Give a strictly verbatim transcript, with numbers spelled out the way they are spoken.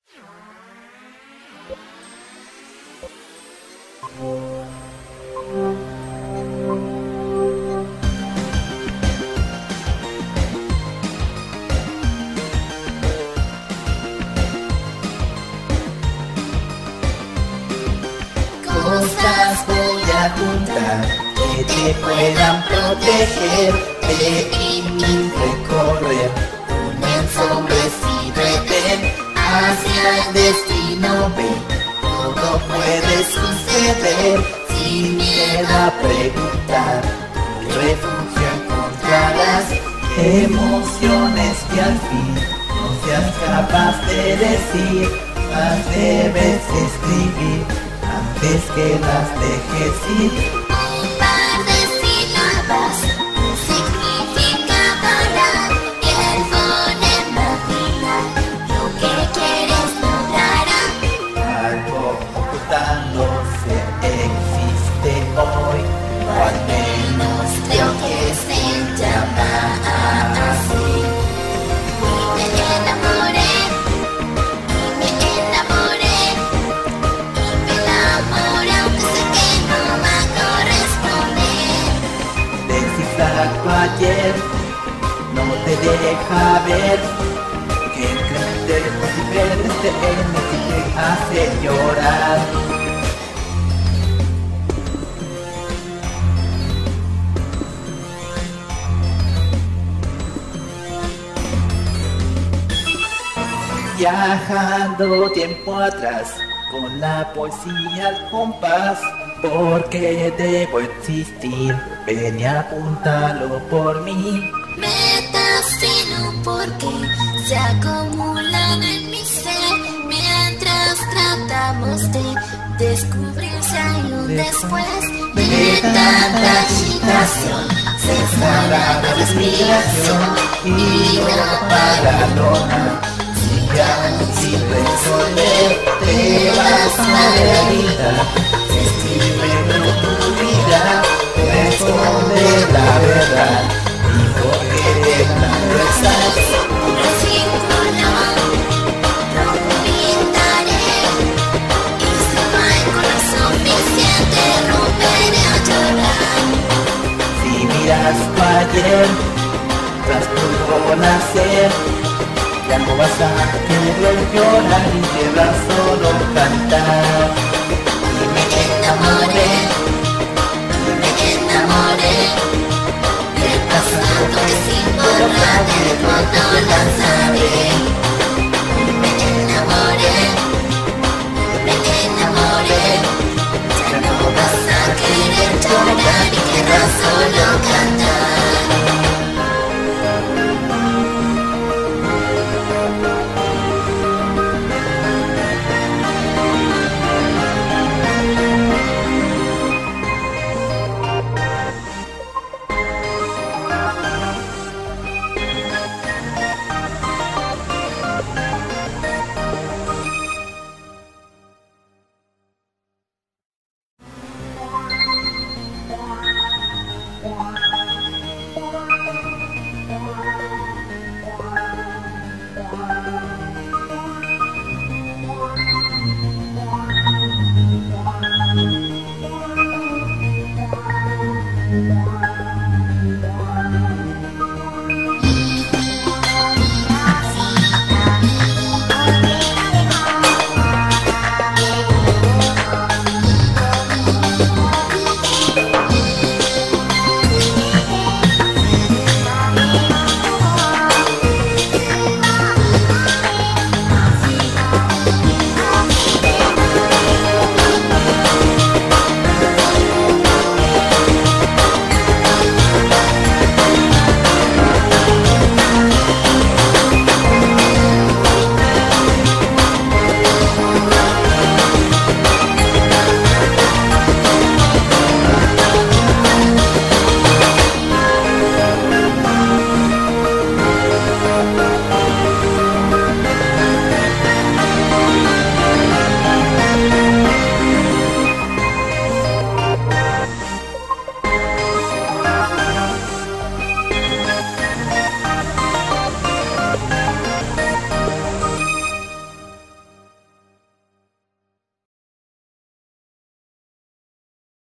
Cosas voy a juntar que te puedan proteger de ir recorrer un ensombrecido Edén hacia el destino. Ve, todo puede suceder sin miedo a preguntar. Tu refugio encontrarás, emociones que al fin no seas capaz de decir, mas debes escribir antes que las dejes ir. Un par de sílabas, un significado oral, y el fonema final, lo que quieres logrará. Algo ocultándose existe hoy, o al menos creo que se llama así. Y me enamoré, y me enamoré, y me enamoré, aunque sé que no va a corresponder. Descifrar tu ayer no te deja ver que creer es diferente en lo que te hace llorar. Viajando tiempo atrás con la poesía al compás, porque debo existir, ven y apúntalo por mí. Metas sin un porqué se acumulan en mi ser, mientras tratamos de descubrir si hay un después de tanta agitación. Se escala la respiración y la paralona. Si aún sin resolver te vas a la vida, se escribe en tu vida, responde la verdad, dijo que no estás. Un círculo lo pintaré, y si no hay color suficiente romperé a llorar. Si miras tu ayer, tras tu nacer, ya no vas a querer llorar y querrás solo cantar. Y me enamoré, y me enamoré del pasado que sin